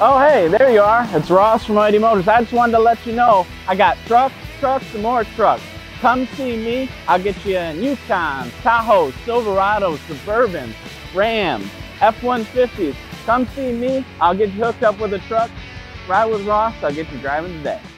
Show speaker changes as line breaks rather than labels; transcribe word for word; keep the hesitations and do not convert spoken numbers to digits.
Oh, hey, there you are. It's Ross from Mighty Motors. I just wanted to let you know I got trucks, trucks, and more trucks. Come see me. I'll get you in Yukons, Tahoes, Silverados, Suburbans, Rams, F one fifties. Come see me. I'll get you hooked up with a truck. Ride with Ross. I'll get you driving today.